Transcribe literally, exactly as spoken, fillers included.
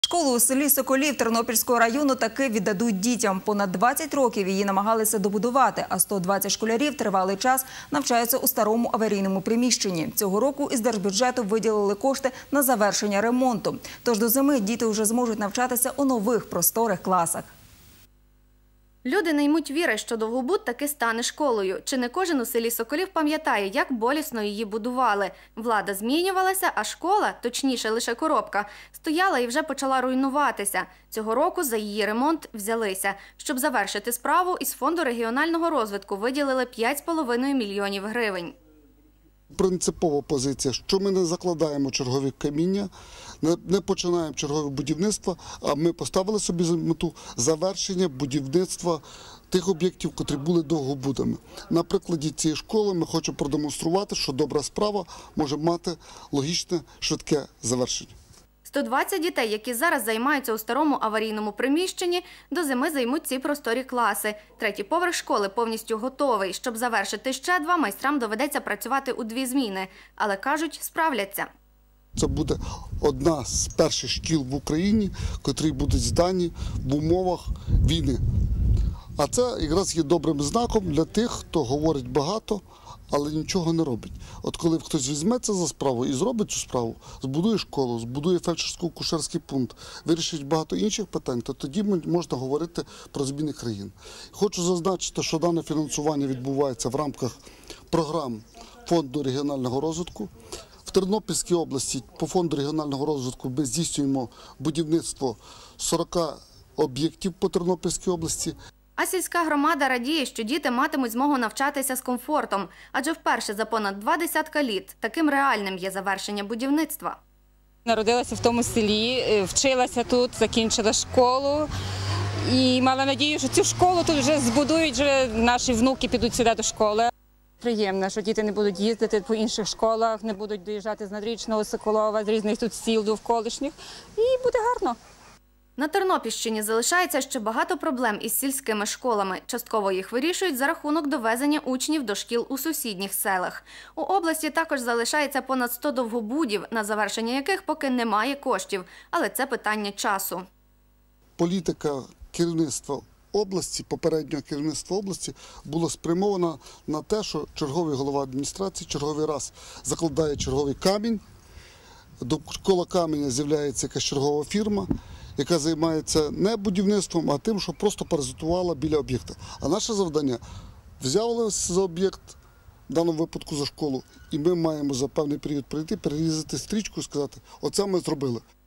Школу у селі Соколів Тернопільського району таки віддадуть дітям. Понад двадцять років її намагалися добудувати, а сто двадцять школярів тривалий час навчаються у старому аварійному приміщенні. Цього року із держбюджету виділили кошти на завершення ремонту. Тож до зими діти вже зможуть навчатися у нових просторих класах. Люди не ймуть віри, що Довгобуд таки стане школою. Чи не кожен у селі Соколів пам'ятає, як болісно її будували. Влада змінювалася, а школа, точніше лише коробка, стояла і вже почала руйнуватися. Цього року за її ремонт взялися. Щоб завершити справу, із Фонду регіонального розвитку виділили п'ять з половиною мільйонів гривень. Принципова позиція, що ми не закладаємо чергові каміння, не починаємо чергове будівництво, а ми поставили собі за мету завершення будівництва тих об'єктів, котрі були довгобудами. На прикладі цієї школи ми хочемо продемонструвати, що добра справа може мати логічне, швидке завершення. сто двадцять дітей, які зараз займаються у старому аварійному приміщенні, до зими займуть ці просторі класи. Третій поверх школи повністю готовий. Щоб завершити ще два, майстрам доведеться працювати у дві зміни. Але, кажуть, справляться. Це буде одна з перших шкіл в Україні, котрі будуть здані в умовах війни. А це якраз є добрим знаком для тих, хто говорить багато, але нічого не робить. От коли хтось візьметься за справу і зробить цю справу, збудує школу, збудує фельдшерсько-акушерський пункт, вирішить багато інших питань, то тоді можна говорити про зміни країн. Хочу зазначити, що дане фінансування відбувається в рамках програм Фонду регіонального розвитку. В Тернопільській області по Фонду регіонального розвитку ми здійснюємо будівництво сорока об'єктів по Тернопільській області. А сільська громада радіє, що діти матимуть змогу навчатися з комфортом. Адже вперше за понад два десятка літ таким реальним є завершення будівництва. Народилася в тому селі, вчилася тут, закінчила школу. І мала надію, що цю школу тут вже збудують, вже наші внуки підуть сюди до школи. Приємно, що діти не будуть їздити по інших школах, не будуть доїжджати з Надрічного, Соколова, з різних тут сіл довколишніх. І буде гарно. На Тернопільщині залишається ще багато проблем із сільськими школами. Частково їх вирішують за рахунок довезення учнів до шкіл у сусідніх селах. У області також залишається понад сто довгобудів, на завершення яких поки немає коштів. Але це питання часу. Політика керівництва області, попереднього керівництва області було спрямовано на те, що черговий голова адміністрації черговий раз закладає черговий камінь, довкола каменя з'являється якась чергова фірма, яка займається не будівництвом, а тим, що просто паразитувала біля об'єкта. А наше завдання – взялися за об'єкт, в даному випадку за школу, і ми маємо за певний період прийти, перерізати стрічку і сказати, оце ми зробили.